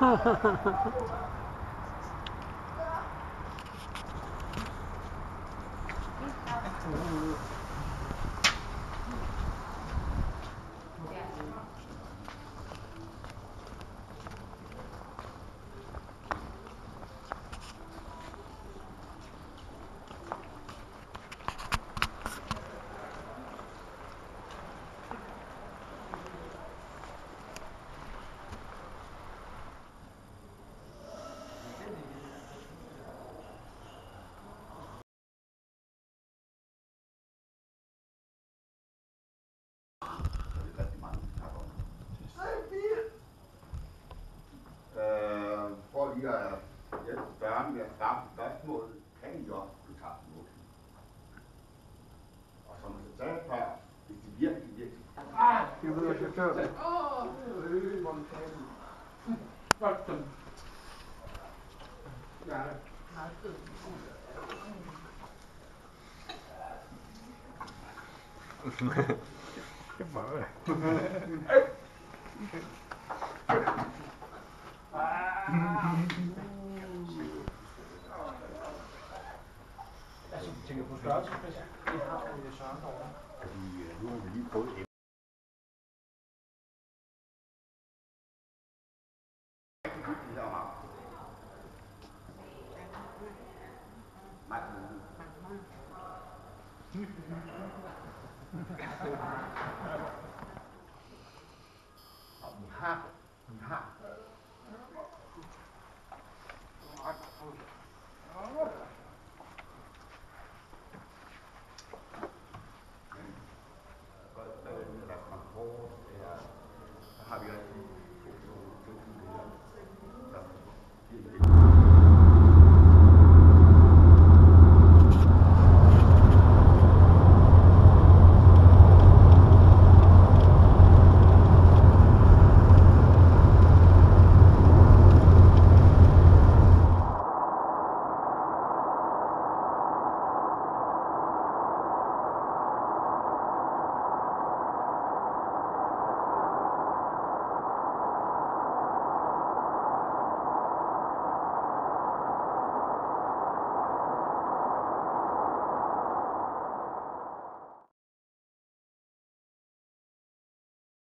For lige at hjælpe børn med at starte spørgsmål, kan I også kunne tage noget. Og som jeg sagde før, hvis det virkelig. Det ved jeg ikke, jeg Altså, tænker på størrelsesmæssigt, det har Søren derovre. Fordi nu har vi lige fået et Ha!